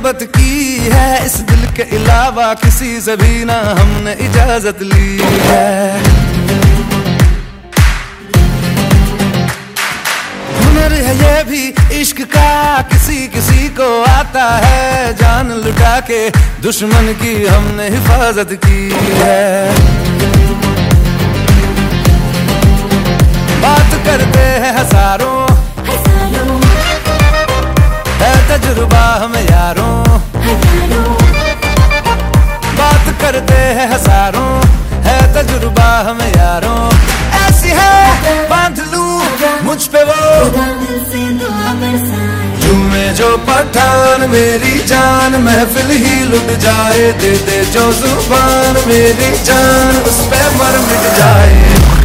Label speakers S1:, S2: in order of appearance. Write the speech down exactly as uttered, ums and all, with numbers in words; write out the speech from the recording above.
S1: मोहब्बत की है, इस दिल के अलावा किसी से भी ना हमने इजाजत ली है। हुनर है ये भी इश्क का, किसी किसी को आता है, जान लुटा के दुश्मन की हमने हिफाजत की है। बात करते हैं हजारों, है तजुर्बा हमें यारों, बात करते हैं हजारों, है तजुर्बा हमें यारों। ऐसी है बांध लूं मुझ पे वो झूमे जो पठान मेरी जान, महफिल ही लुट जाए, दे दे जो जुबान मेरी जान, उस पे मर मिट जाए।